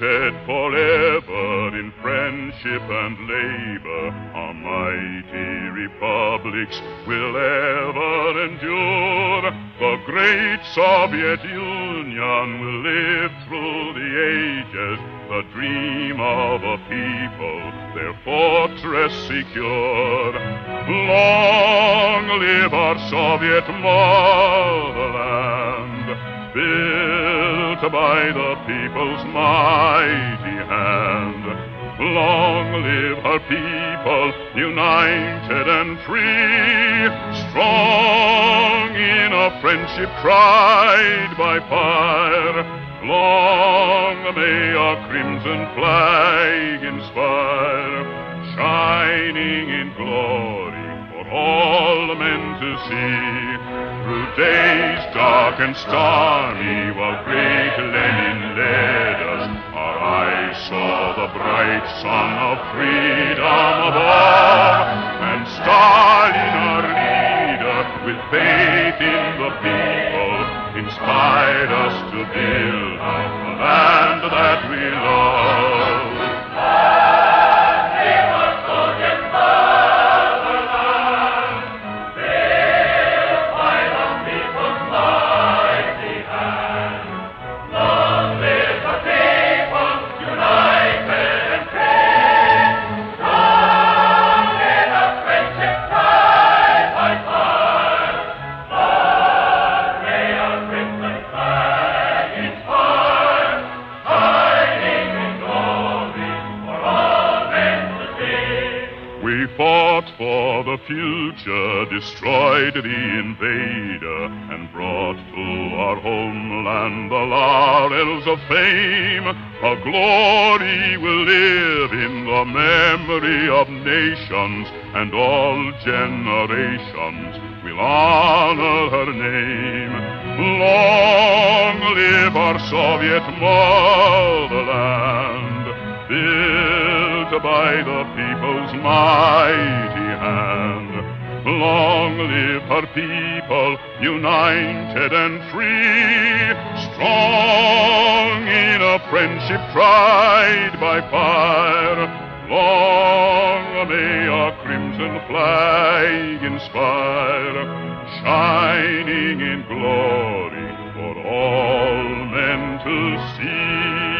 united forever in friendship and labor, our mighty republics will ever endure. The great Soviet Union will live through the ages, the dream of a people, their fortress secure. Long live our Soviet motherland, built by the people's mighty hand. Long live our people, united and free, strong in a friendship tried by fire. Long may our crimson flag inspire, shining in glory for all men to see. Through days dark and stormy, while great Lenin led us, our eyes saw the bright sun of freedom above. And Stalin, our leader, with faith in the people, inspired us to build the land that we love. We fought for the future, destroyed the invader, and brought to our homeland the laurels of fame. Our glory will live in the memory of nations, and all generations will honor her name. Long live our Soviet motherland, built by the people's mighty hand. Long live her people, united and free, strong in a friendship tried by fire. Long may our crimson flag inspire, shining in glory for all men to see.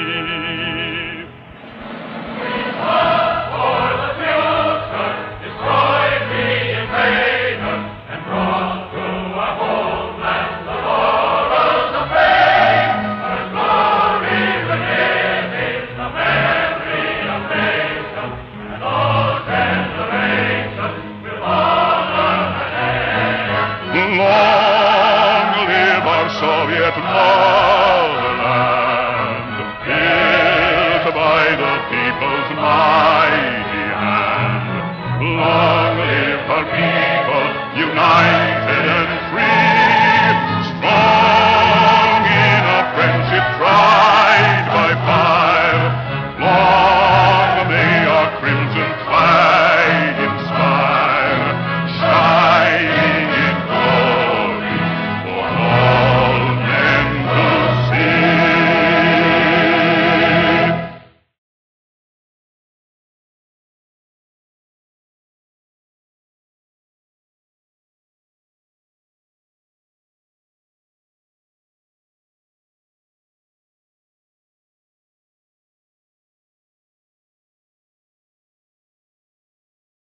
Long live our Soviet motherland, built by the people's mighty hand. Long live our people, united